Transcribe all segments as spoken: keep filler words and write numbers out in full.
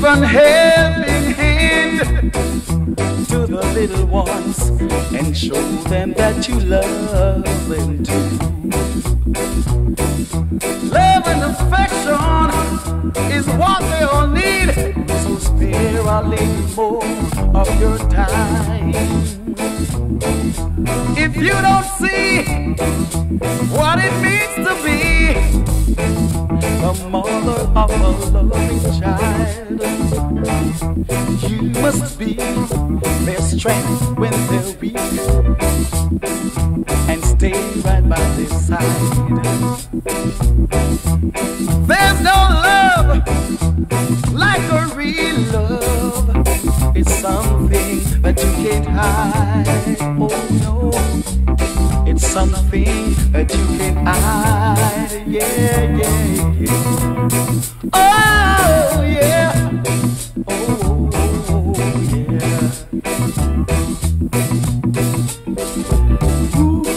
a helping hand to the little ones and show them that you love them too. Love and affection is what they all need, so spare a little more of your time. If you don't see what it means to be the mother of a loving child, you must be their strength when they're weak and stay right by their side. There's no love like a real love. It's something that you can't hide. Oh no, it's something that you can't hide. Yeah, yeah, yeah. Oh yeah. Oh, yeah. Ooh,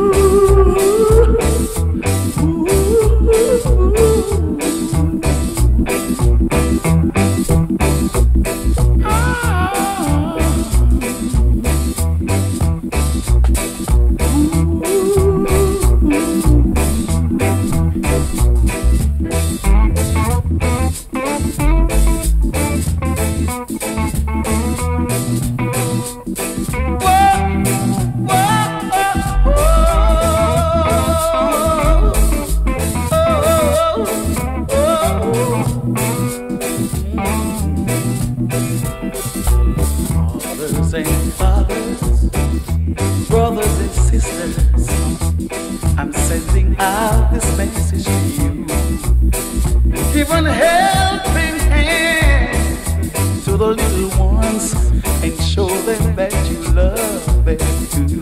ooh, ooh. Mothers and fathers, brothers and sisters, I'm sending out this message to you. Give a helping hand to the little ones and show them that you love them too.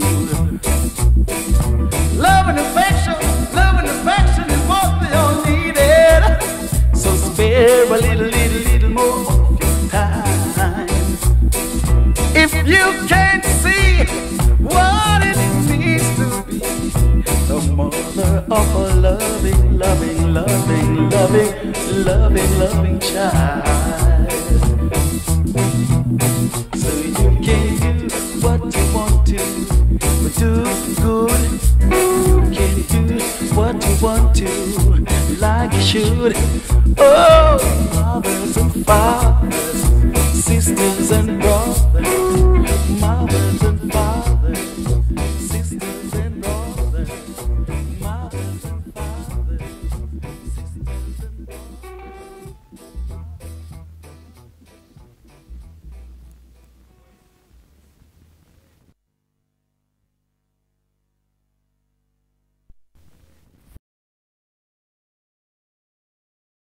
Love and affection, love and affection is what they all needed, so spare a little, little, little more of your time. If you can't see what it means to be the mother of a loving, loving, loving, loving, loving, loving child, so you can do what you want to, but do good. You can do what you want to, like you should. Oh, mothers and fathers, sisters and brothers, mothers